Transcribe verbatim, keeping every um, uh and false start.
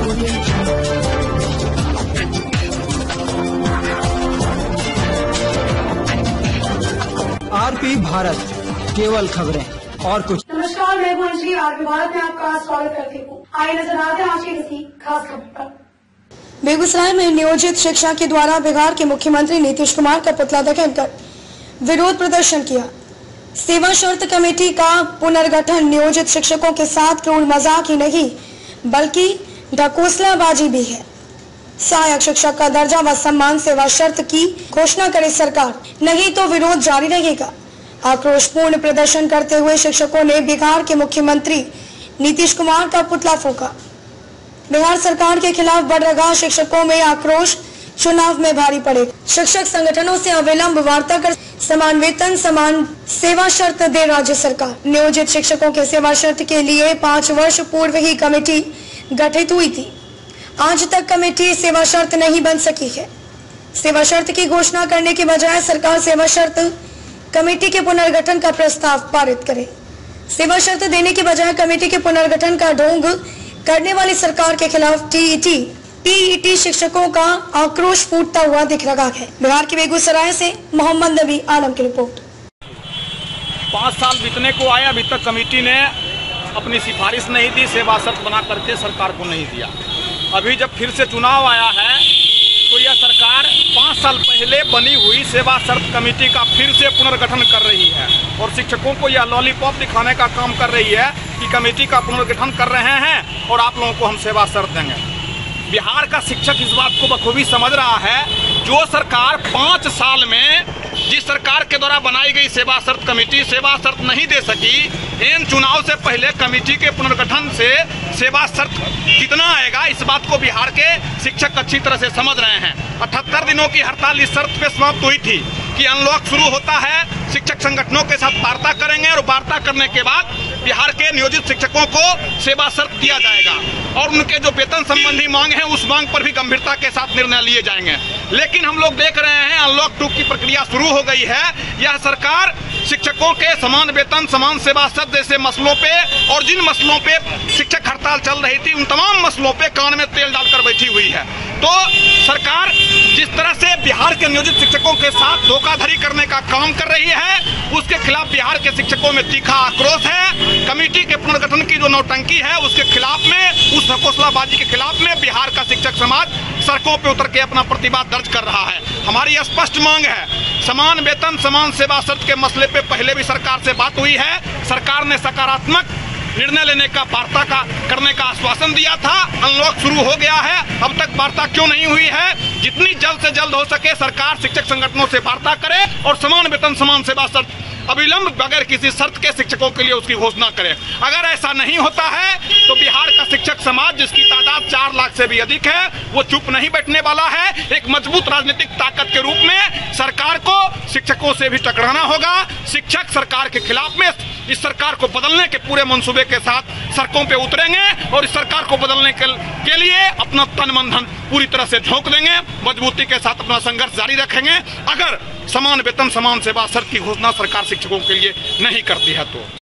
RP Bharat, केवल खबरें और कुछ। नमस्कार, मैं अंजलि, आरपी भारत में आपका स्वागत करती हूँ। आइए नजर आते हैं आज की किसी खास खबर पर। बेगूसराय में नियोजित शिक्षा के द्वारा बिहार के मुख्यमंत्री नीतीश कुमार का पुतला दहन कर विरोध प्रदर्शन किया। सेवा शर्त कमेटी का पुनर्गठन नियोजित शिक्षकों के साथ केवल मजाक ही नहीं बल्कि ढकोसलाबाजी भी है। सहायक शिक्षक का दर्जा व सम्मान सेवा शर्त की घोषणा करे सरकार, नहीं तो विरोध जारी रहेगा। आक्रोशपूर्ण प्रदर्शन करते हुए शिक्षकों ने बिहार के मुख्यमंत्री नीतीश कुमार का पुतला फूंका। बिहार सरकार के खिलाफ बढ़ रहा शिक्षकों में आक्रोश चुनाव में भारी पड़ेगा। शिक्षक संगठनों से अविलंब वार्ता कर समान वेतन समान सेवा शर्त दे राज्य सरकार। नियोजित शिक्षकों के सेवा शर्त के लिए पाँच वर्ष पूर्व ही कमेटी गठित हुई थी। आज तक कमेटी सेवा शर्त नहीं बन सकी है। सेवा शर्त की घोषणा करने के बजाय सरकार सेवा शर्त कमेटी के पुनर्गठन का प्रस्ताव पारित करे। सेवा शर्त देने के बजाय कमेटी के पुनर्गठन का ढोंग करने वाली सरकार के खिलाफ टीईटी पीईटी शिक्षकों का आक्रोश फूटता हुआ दिख रहा है। बिहार के बेगूसराय से मोहम्मद नबी आलम की रिपोर्ट। पाँच साल बीतने को आए, अभी तक कमेटी ने अपनी सिफारिश नहीं दी, सेवा शर्त बना करके सरकार को नहीं दिया। अभी जब फिर से चुनाव आया है तो यह सरकार पाँच साल पहले बनी हुई सेवा शर्त कमेटी का फिर से पुनर्गठन कर रही है और शिक्षकों को यह लॉलीपॉप दिखाने का काम कर रही है कि कमेटी का पुनर्गठन कर रहे हैं और आप लोगों को हम सेवा शर्त देंगे। बिहार का शिक्षक इस बात को बखूबी समझ रहा है, जो सरकार पाँच साल में जिस सरकार के द्वारा बनाई गई सेवा शर्त कमेटी सेवा शर्त नहीं दे सकी, इन चुनाव से पहले कमेटी के पुनर्गठन से सेवा शर्त कितना आएगा, इस बात को बिहार के शिक्षक अच्छी तरह से समझ रहे हैं। अठहत्तर दिनों की हड़ताल इस शर्त पे समाप्त हुई थी कि अनलॉक शुरू होता है, शिक्षक संगठनों के साथ वार्ता करेंगे और वार्ता करने के बाद बिहार के नियोजित शिक्षकों को सेवा शर्त दिया जाएगा और उनके जो वेतन संबंधी मांग है उस मांग पर भी गंभीरता के साथ निर्णय लिए जाएंगे। लेकिन हम लोग देख रहे हैं अनलॉक टू की प्रक्रिया शुरू हो गई है। यह सरकार शिक्षकों के समान वेतन समान सेवा शर्त जैसे मसलों पे और जिन मसलों पे शिक्षक हड़ताल चल रही थी उन तमाम मसलों पे कान में तेल डालकर बैठी हुई है। तो सरकार जिस तरह से बिहार के नियोजित शिक्षकों के साथ धोखाधड़ी करने का काम कर रही है, उसके खिलाफ बिहार के शिक्षकों में तीखा आक्रोश है। कमेटी के पुनर्गठन की जो नौटंकी है उसके खिलाफ में, उस ढकोसलाबाजी के खिलाफ में बिहार का शिक्षक समाज सड़कों पे उतर के अपना प्रतिवाद दर्ज कर रहा है। हमारी स्पष्ट मांग है, समान वेतन समान सेवा शर्त के मसले पे पहले भी सरकार से बात हुई है। सरकार ने सकारात्मक निर्णय लेने का वार्ता का करने का आश्वासन दिया था। अनलॉक शुरू हो गया है, अब तक वार्ता क्यों नहीं हुई है? जितनी जल्द से जल्द हो सके सरकार शिक्षक संगठनों से वार्ता करे और समान वेतन समान सेवा शर्त अविलंब बगैर किसी शर्त के शिक्षकों के लिए उसकी घोषणा करे। अगर ऐसा नहीं होता है तो बिहार का शिक्षक समाज, जिसकी तादाद चार लाख से भी अधिक है, वो चुप नहीं बैठने वाला है। एक मजबूत राजनीतिक ताकत के रूप में सरकार को शिक्षकों से भी टकराना होगा। शिक्षक सरकार के खिलाफ में इस सरकार को बदलने के पूरे मंसूबे के साथ सड़कों पे उतरेंगे और इस सरकार को बदलने के, के लिए अपना तन मन धन पूरी तरह से झोंक देंगे, मजबूती के साथ अपना संघर्ष जारी रखेंगे। अगर समान वेतन समान सेवा शर्त की घोषणा सरकार शिक्षकों के लिए नहीं करती है तो